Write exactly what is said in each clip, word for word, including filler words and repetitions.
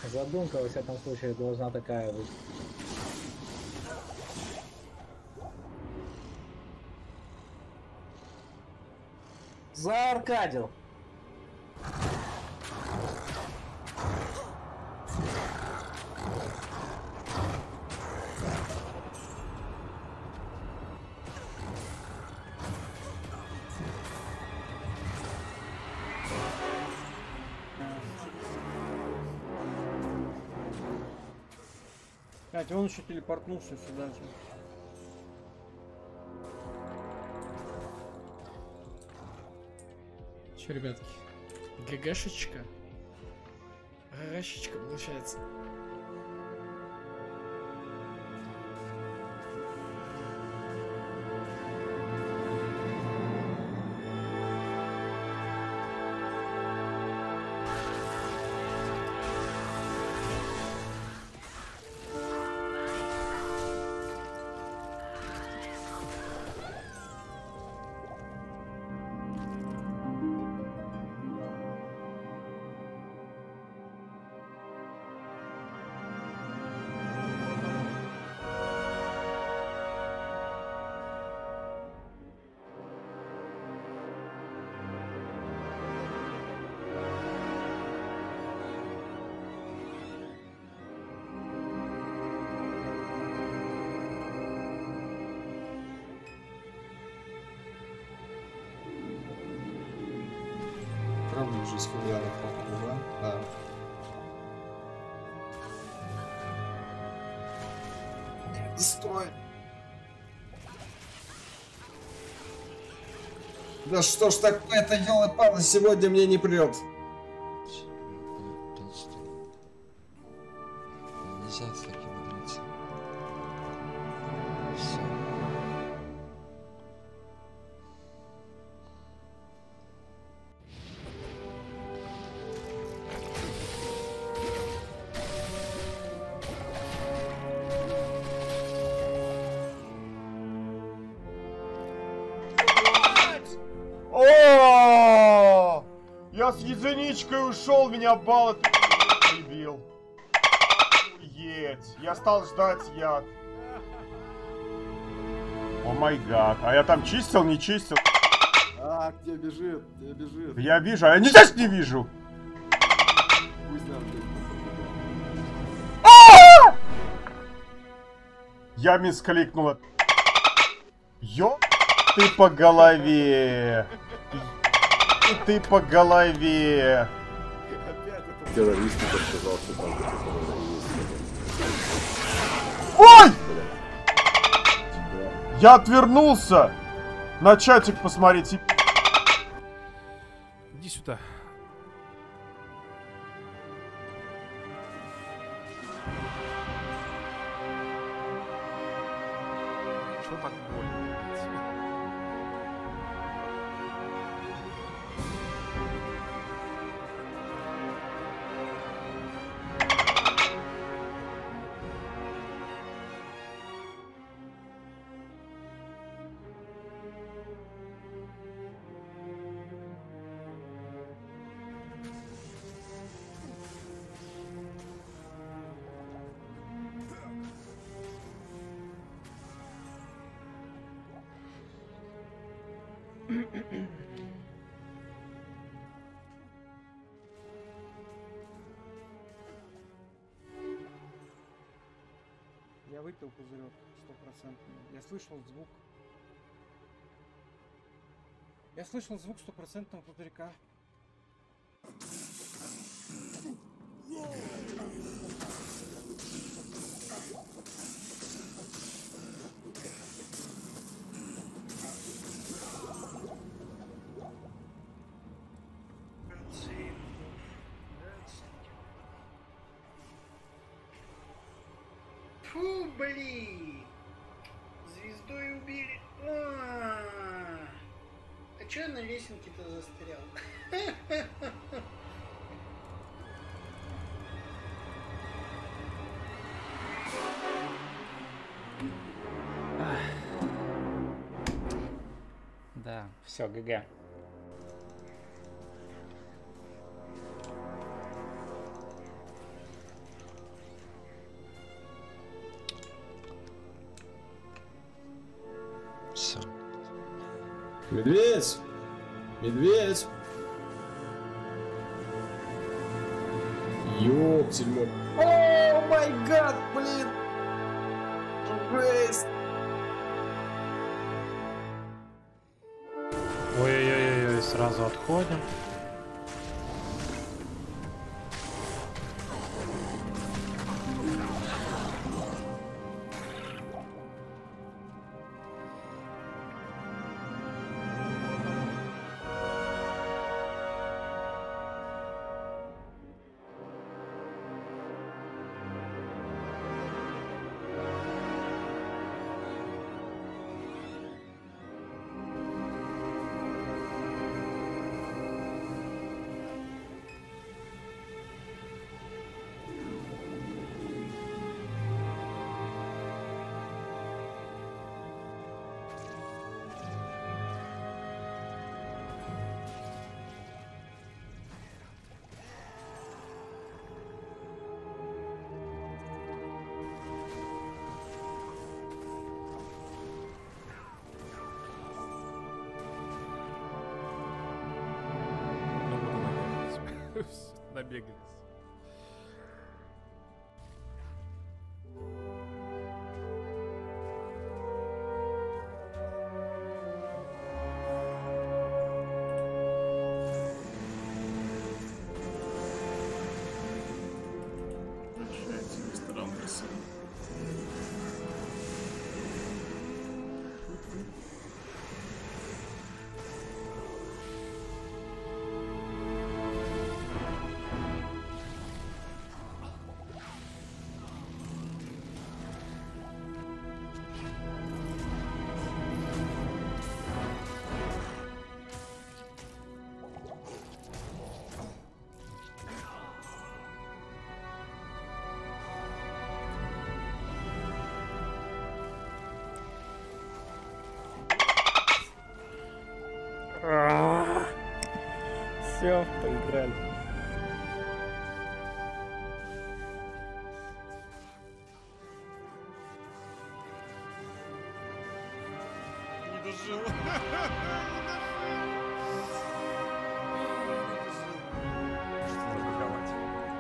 Задумка, во всяком случае, должна такая быть. Зааркадил. Блять, он еще телепортнулся сюда же. Че, ребятки? ГГшечка? ГГшечка получается. Правда, уже схуяли, походу, да? Да. Стой! Да что ж такое-то, ёлы-палы, сегодня мне не прет. Нельзя с таким играться. Все. О! Я с единичкой ушел, меня балл прибил. Едь, я стал ждать яд. О май гад, а я там чистил, не чистил? А, где бежит, где бежит. Я вижу, а я не здесь не вижу. Пусть нам здесь. Я мискликнула. Ё... Ты по голове. И ты по голове. Террорист подсказал, что там Ой! Я отвернулся. На чатик посмотреть. Иди сюда. Что так больно? Я выпил пузырек стопроцентный. Я слышал звук. Я слышал звук стопроцентного пузырька. Фу, блин! Звездой убили. А, а чё я на лесенке-то застрял? Да, все, ГГ. Все. Медведь! Медведь! Ёптельмо. О май гад, блин! Жесть! Ой-ой-ой, сразу отходим. Набегались. Ресторан красивый. Все, поиграли. Не дожил. Что забаговать?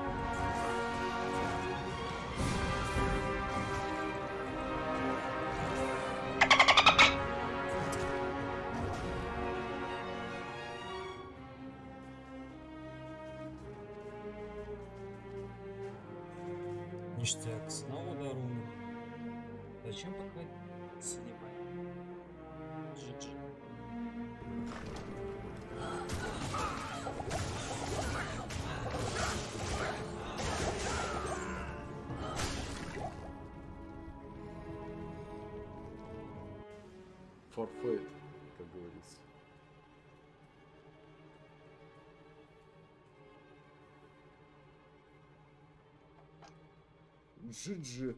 Ништяк, снова до руны. Зачем подходить? Снимай. Джи-джи. Форфейт, как говорится. Джи-джи.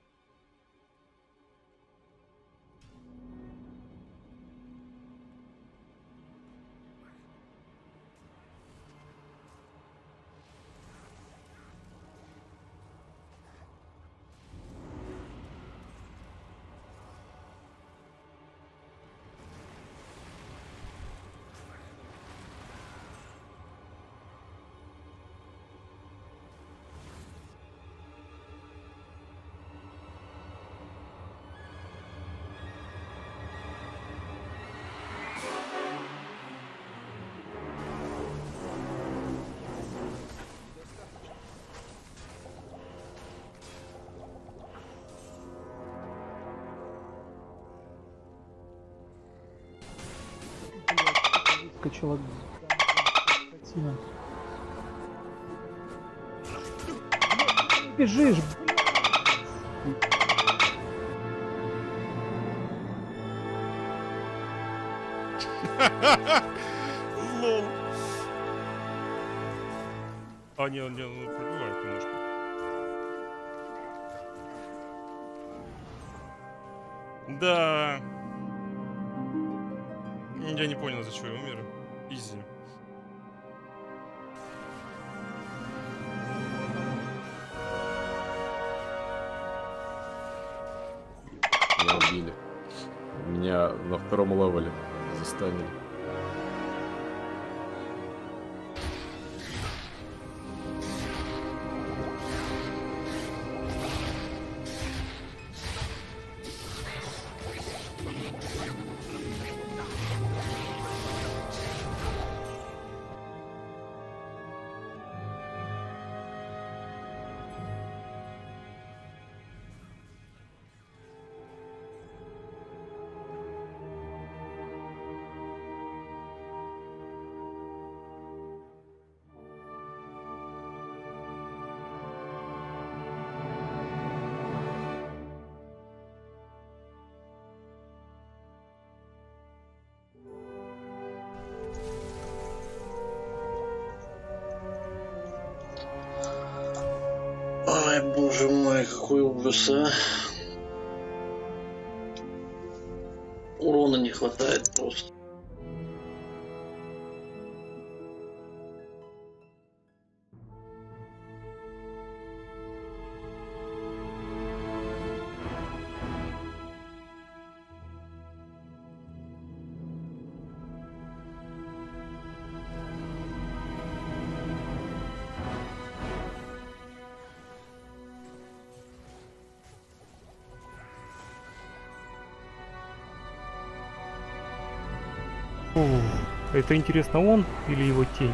Скачала скотина. Бежишь, Лол. А, не, он, не, он пробивает немножко. Да. Я не понял, за что я умер. Изи. Меня убили. Меня на втором левеле застанили. Ой, боже мой, какой ужас, а. Урона не хватает просто. О, это интересно, он или его тень?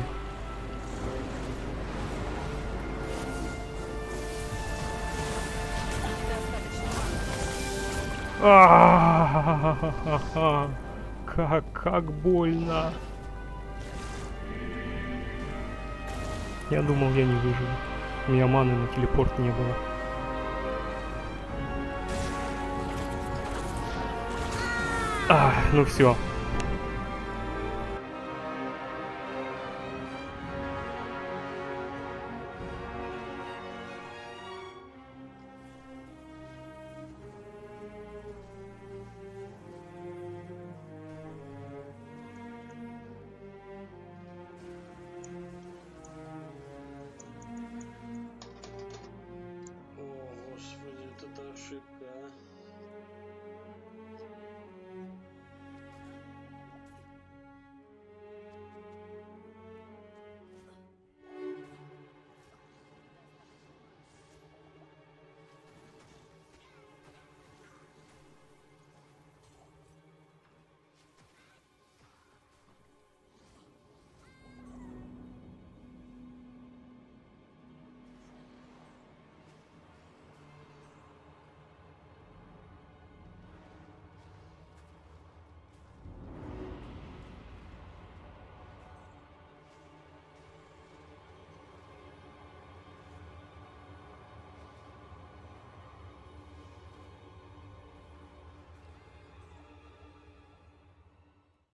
А-а-а-а-а-а-а. Как, как больно. Я думал, я не выживу. У меня маны на телепорт не было. А, ну все.